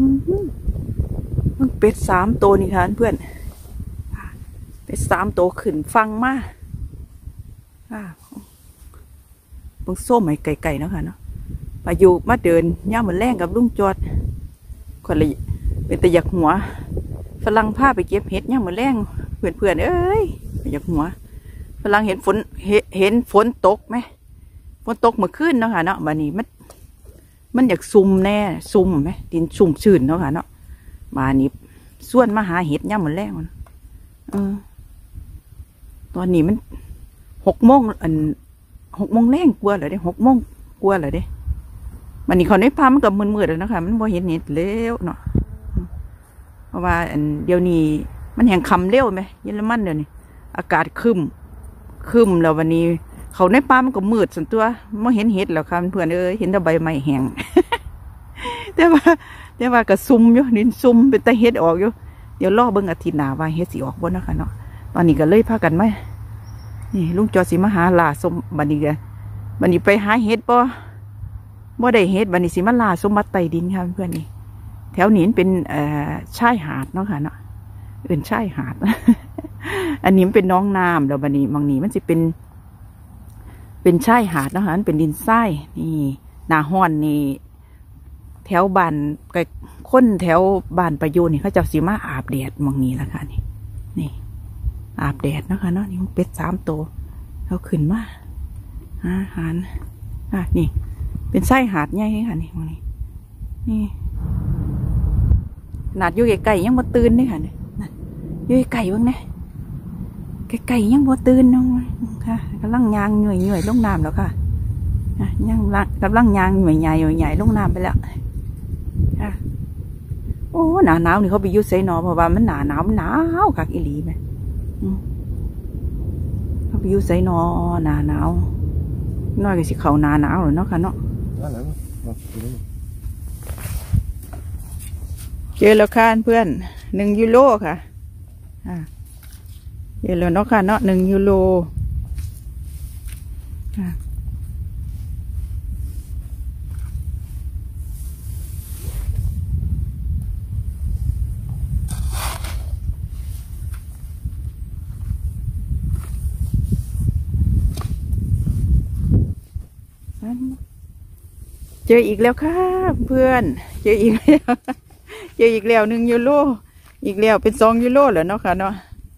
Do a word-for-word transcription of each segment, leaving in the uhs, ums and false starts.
เป็ดสามตัวนี่ค่ะเพื่อนเป็ดสามตัวขึ้นฟังมาเบิ่งส้มไอ้ไก่ๆเนาะค่ะเนาะมาอยู่มาเดินย่าเหมือนแรงกับลุงจอดคนละเป็นแต่อยากหัวฝรั่งพาไปเก็บเห็ดย่าเหมือนแรงเพื่อนๆเอ้ยอยากหัวฝรั่งเห็นฝนเห็นฝนตกไหมฝนตกเมื่อคืนเนาะค่ะเนาะบัดนี้มันมันอยากซุ่มแน่ซุ่มไหมดินซุ่มชื้นเนาะค่ะเนาะมานี่ส่วนมาหาเห็ดย่าเหมือนแรงมันเออตอนนี้มันหกโมงอันหกโมงแรงกลัวเหรอเด้หกโมงกลัวเหรอเด้มันนี่เขาได้พามันกับมืดๆแล้วนะคะมันบ่เห็นเห็ดเร็วเนาะเพราะว่าอันเดี๋ยวนี้มันแห่งคำเร็วไหมเยอรมันเดี๋ยวนี้อากาศคึมคึมแล้ววันนี้เขาในป่ามันก็มืดส่วนตัวไม่เห็นเห็ดแล้วค่ะเพื่อนเอ้ยเห็นแต่ใบไม้แห้ง แต่ว่าแต่ว่ากระซุ่มอยู่ดินซุ่มเป็นตะเห็ดออกอยู่เดี๋ยวรอเบิ่งอาทิตย์หน้าว่าเห็ดสิออกบ่นะคะเนาะตอนนี้ก็เลยพากันไหมนี่ลุงจอสิมาหาลาสมบันนี้กันบันนี้ไปหาเห็ดป่บ่ได้เห็ดบันนี้สิมาลาสมบัติใต้ดินค่ะเพื่อนนี่แถวนี้เป็นเอ่อชายหาดเนาะค่ะเนาะอื่นชายหาด อันนี้มันเป็นน้องน้ำแล้วบันนี้บางนี้มันจะเป็นเป็นชายหาดเนาะค่ะมันเป็นดินทรายนี่หน้าห้อนนี่แถวบ้านคนแถวบ้านประยูนนี่เขาจะสีมาอาบแดดมองนี้แล้วค่ะนี่นี่อาบแดดเนาะค่ะเนาะนี่เป็ดสามตัวเขาขึ้นมาอาหารอ่ะนี่เป็นไส้หาดใหญ่ค่ะนี่มองนี้นี่ขนาดอยู่ไก่ยังมาตื่นนี่ค่ะนี่อยู่ไก่บ้างเนี่ยไก่ยังมาตื่นน้องค่ะกำลังยางหน่วยหน่วยลงน้ำแล้วค่ะยังกำลังยางหน่วยใหญ่หน่วยใหญ่ลงน้ำไปแล้วค่ะโอ้หนาหนาวนี่เขาไปยุดไซนอเพราะว่ามันหนาหนาวหนาวคักอีหลีไหมเขาไปยุดไซนอหนาหนาวน้อยก็สิเขาหนาหนาวหรือเนาะค่ะเนาะเจอแล้วค่ะเพื่อนหนึ่งยูโรค่ะเจอแล้วเนาะค่ะเนาะหนึ่งยูโรเจออีกแล้วค่ะเพื่อนเจออีกแล้วเจออีกแล้วหนึ่งยูโรอีกแล้วเป็นสองยูโรเหรอเนาะค่ะเนาะ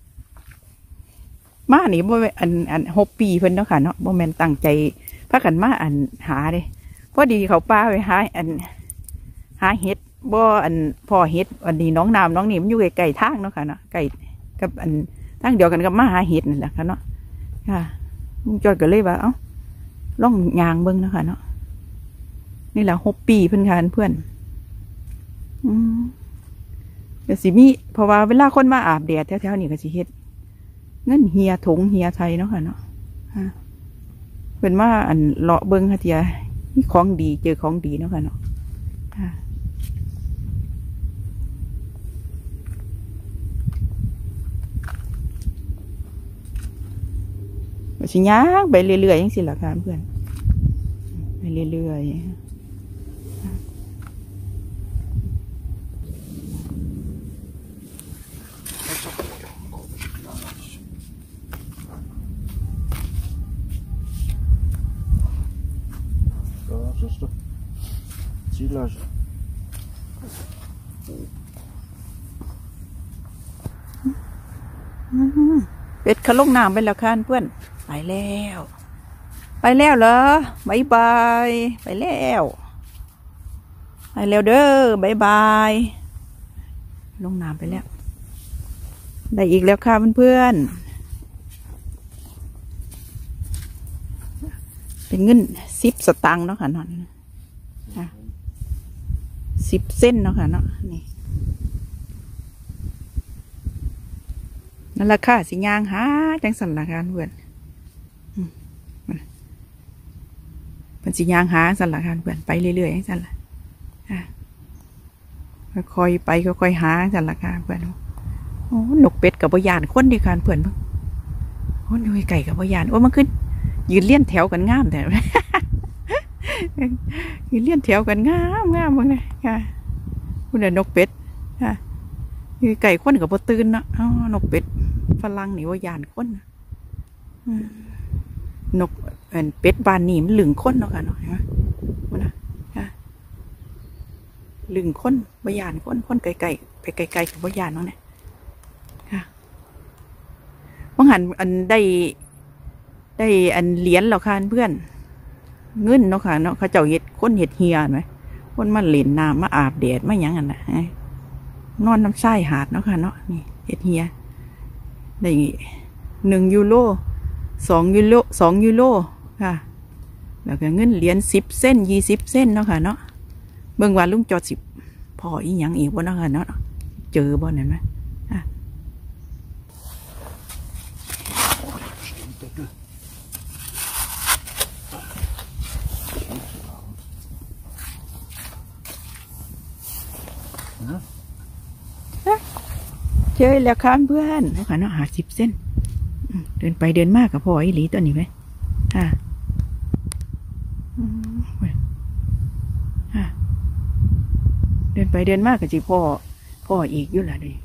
มาหนิบ่อันอันหกปีเพิ่นเนาะค่ะเนาะบ่แม่นตั้งใจพากันมาอันหาเด้พอดีเขาป้าไปหาอันหาเห็ดบ่อันพ่อเห็ดอันนี้น้องน้ำน้องนี่มันอยู่ไกลๆทางเนาะค่ะเนาะไกลกับอันทางเดียวกันกับมาหาเห็ดนั่นแหละค่ะเนาะค่ะลุงจอยก็เลยว่าเอ้าล่องยางเบิ้งนะคะเนาะนี่แหละหกปีเพื่อนกันเพื่อนอืมเดี๋ยวสิมีเพราะว่าเวลาคนมาอาบแดดแถวๆนี่ก็สิเฮ็ดเงินเฮียถงเฮียไทยเนาะค่ะเนาะเป็นว่าอันเลาะเบิ้งค่ะเทียนี่ของดีเจอของดีเนาะค่ะเนาะสิย่างไปเรื่อยๆยังสิล่ะค่ะเพื่อนไปเรื่อยๆเป็ดเขาลงน้ำไปแล้วค่ะเพื่อนไปแล้วไปแล้วเหรอบายบายไปแล้วไปแล้วเด้อบายบายลงน้ำไปแล้วได้อีกแล้วค่ะเพื่อนๆเป็นเงินสิบสตางค์เนาะค่ะนอนสิบเส้นเนาะค่ะเนาะนี่นั่นราคาสิยางหาจังสันละค่ะเพื่อนมันสิยางหาสันละค่ะเพื่อนไปเรื่อยๆสันละค่อยๆไปค่อยๆหาสันละค่ะเพื่อนโอ้หนกเป็ดกับบยานคนดีค่ะเพื่อนเพิ่งโอ้ยไก่กับบยานโอ้มันขึ้นยืนเลี้ยนแถวกันงามแต่ยืนเลี้ยนแถวกันงามงามบ้างเลยค่ะคุณเดินนกเป็ดค่ะไก่ข้นกับปตื่นนะอ๋อนกเป็ดฝรั่งนี่ว่ายานข้นนกเป็ดบานนี่มันหลึงข้นเนาะค่ะเนาะเห็นไหมมันนะค่ะหลึงข้นว่ายานข้นข้นไก่ไก่ไปไก่ไก่กับว่ายานเนาะเนี่ยค่ะว่างหันอันได้ได้อันเหรียญเหรอคะเพื่อนเงินเนาะค่ะเนาะเขาเจ้าเห็ดข้นเห็ดเฮียไหมคนมาเล่นน้ำมาอาบแดดไม่ยังอันน่ะนอนน้ำใส้หาดเนาะค่ะเนาะนี่เฮ็ดเฮียได้หนึ่งยูโรสองยูโรสองยูโรค่ะแล้วก็เงินเหรียญสิบเส้นยี่สิบเส้นเนาะค่ะเนาะเบิ่งว่าลุงจอดสิบพออีหยังอีกบ่เนาะค่ะเนาะเจอบ่นั่นไหมอ่ะเจอแล้วค่ะเพื่อนนะคะเนาะหาสิบเส้นเดินไปเดินมากกับพ่อไอ้หลีตัวนี้ไหมค่ะเดินไปเดินมากกับจีพ่อพ่ออีกอยู่ละเลย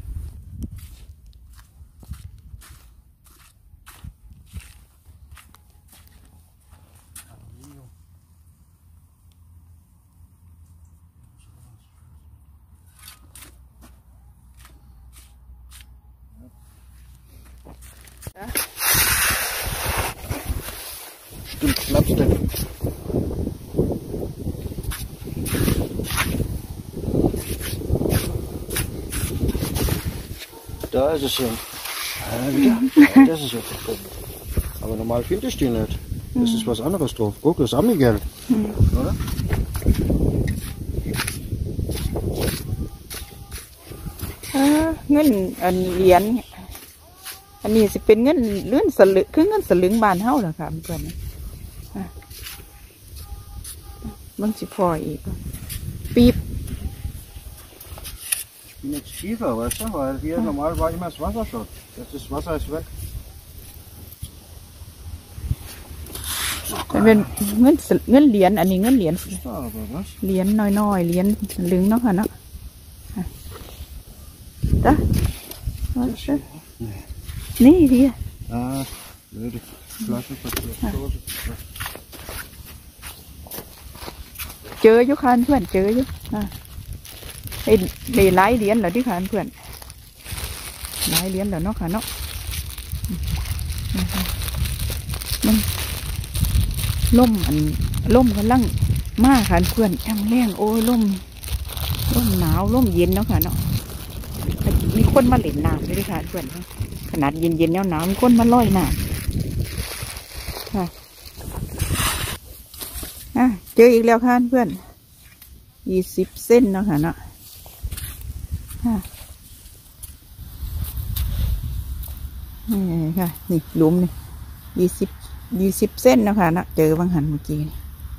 Stimmt, klappt's denn? Da ist es schon. Ah, wieder? Ja, das ist ja verstanden. Aber normal finde ich die nicht. Das ist was anderes drauf. Guck, das ist Amigel. Oder? เงินอันเหรียญอันนี้สิเป็นเงินเลื่อนสลึงคือเงินสลึงบานเท่าเหรอค่ะเพื่อนมันสิพออีกปีบ Ich bin jetzt tiefer, weißt du? Weil hier normal war immer das Wasser schon. Jetzt ist das Wasser ist weg. มันเป็นเงินเงินเหรียญอันนี้เงินเหรียญ Da aber was? เหรียญน้อยๆเหรียญสลึงเนาะค่ะเนาะจ้ะนี่ที Ah, blöde Flaschenpapierdose. เจออยู่ค่ะเพื่อนเจออยู่ไอ้ได้หลายเหรียญแล้วที่ค่ะเพื่อนหลายเหรียญแล้วเนาะค่ะเนาะมันล่มอันล่มกำลังมากค่ะเพื่อนแอมแรงโอ้ยล่มล่มหนาวล่มเย็นเนาะค่ะเนาะมีคนมาเล่นน้ำด้วยค่ะเพื่อนขนาดเย็นเย็นหนาวมีคนมาล่อยน้ำค่ะอ่ะเจออีกแล้วค่ะเพื่อนยี่สิบเส้นเนาะค่ะเนาะนี่ค่ะนี่หลุมนี่ยี่สิบยี่สิบเส้นเนาะค่ะเนาะเจอบางหันเมื่อกี้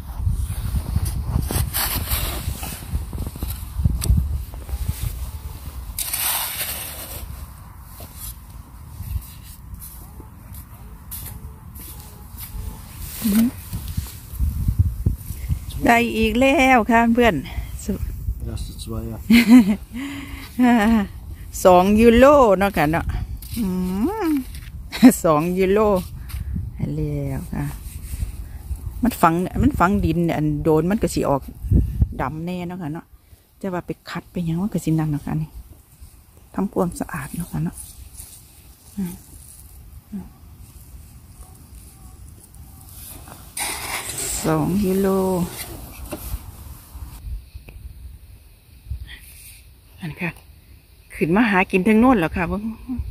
ได้อีกแล้วค่ะเพื่อนสองยูโรเนาะค่ะเนาะสองยูโรแล้วค่ะมันฝังมันฝังดินอันโดนมันก็สิออกดำแน่เนาะค่ะเนาะจะว่าไปคัดไปยังว่าก็สินั่นเนาะค่ะนี่ทำความสะอาดเนาะค่ะเนาะสองยูโรอันค่ะขึ้นมาหากินทั้งโน้นแล้วค่ะเพิ่ง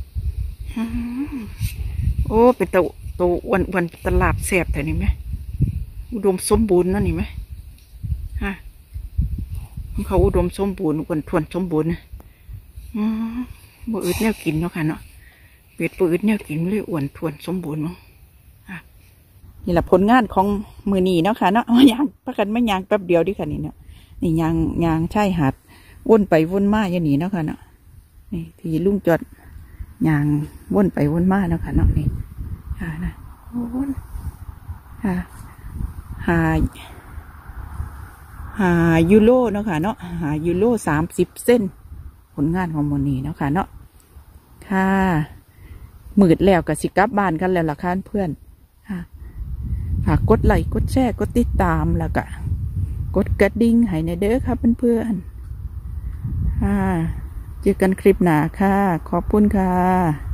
โอ้เป็นตัวตัววันวันตลาดแสบแต่นี่ไหมอุดมสมบูรณ์นั่นนี่ไหมฮะเขาอุดมสมบูรณ์วันทวนสมบูรณ์นะบ่อึดแนวกินเนาะค่ะเนาะเป็ดบ่อึดแนวกินเลยอ้วนทวนสมบูรณ์มั้งนี่แหละผลงานของมือนีเนาะค่ะเนาะยางประกันไม่ยางแป๊บเดียวดิค่ะนี่เนาะนี่ยางยางใช่หาดวนไปวนมาอย่างนี้เนาะค่ะเนาะนี่ที่ลุงจอดยางวนไปวนมาเนาะค่ะเนาะนี่ค่ะนะวนค่ะหาหหายูโรเนาะค่ะเนาะหายูโรสามสิบเส้นผลงานของโมนีเนาะค่ะเนาะค่ะมืดแล้วกับสิกลับบ้านกันแล้วล่ะค่ะเพื่อนค่ะฝากกดไลค์กดแชร์กดติดตามแล้วก็กดกระดิ่งให้ในเด้อค่ะเพื่อนๆค่ะเจอกันคลิปหน้าค่ะขอบคุณค่ะ